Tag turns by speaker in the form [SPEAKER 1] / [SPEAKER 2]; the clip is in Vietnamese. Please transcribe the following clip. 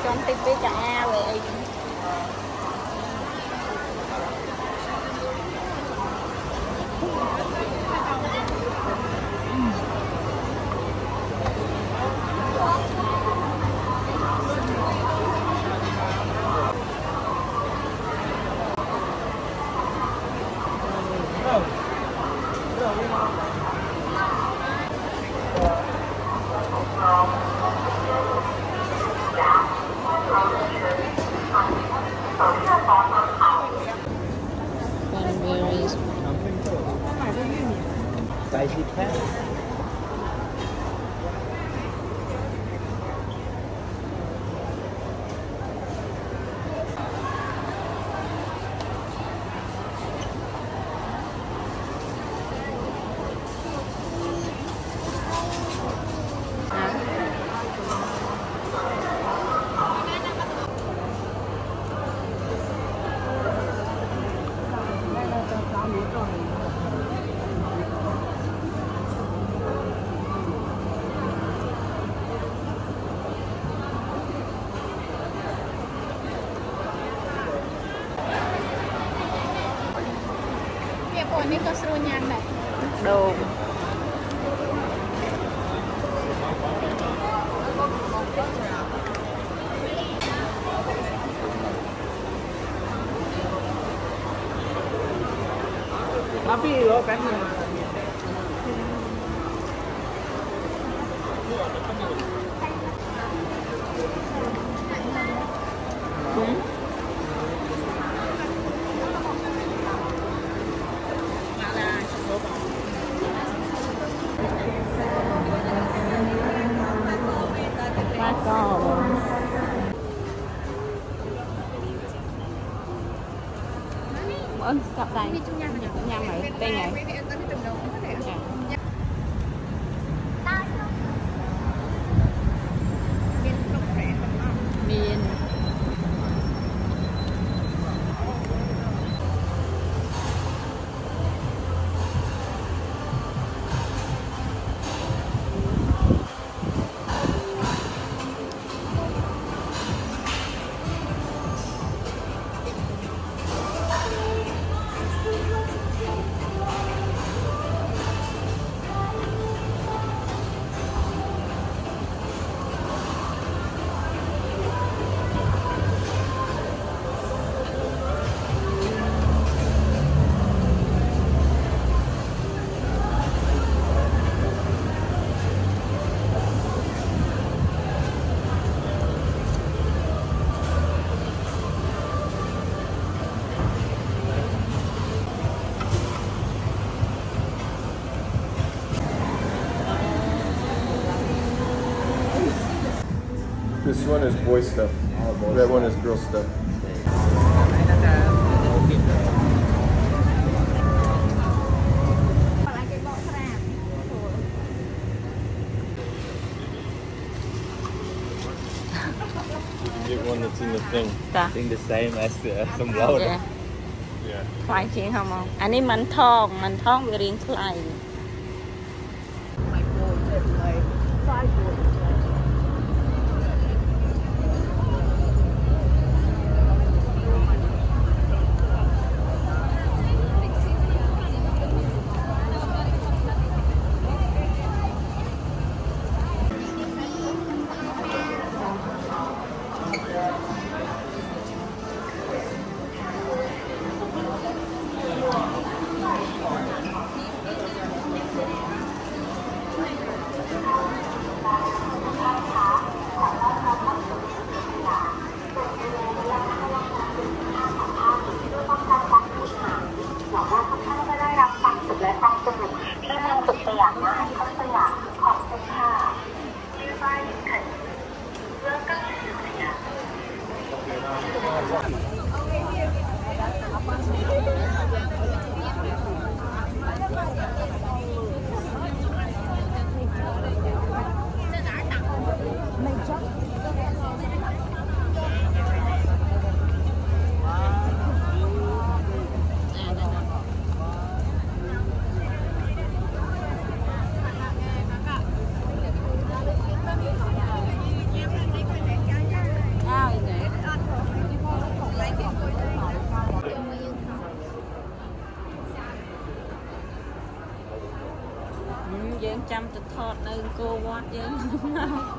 [SPEAKER 1] con tiếp với cả về
[SPEAKER 2] spicy cat. Ini keseruannya này đồ Tapi lo kan
[SPEAKER 1] ơn cặp đây nhang này đây này miền
[SPEAKER 3] This one is boy stuff. That one is girl stuff.
[SPEAKER 2] Get one that's in the thing.
[SPEAKER 1] Ta.
[SPEAKER 2] I think the same as some road.
[SPEAKER 1] Yeah.
[SPEAKER 3] Yeah.
[SPEAKER 1] Khoai chiên không? Anh ấy mình thong về riêng lại. chăm từ thọt nơi cô quát chứ